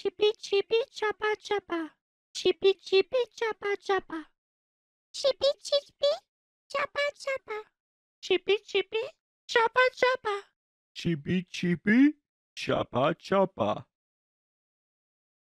Chippy, chippy, choppa, choppa. Chippy, chippy, choppa, choppa. Chippy, chippy, choppa, choppa. Chippy, chippy, choppa, choppa. Chippy chippy, choppa choppa.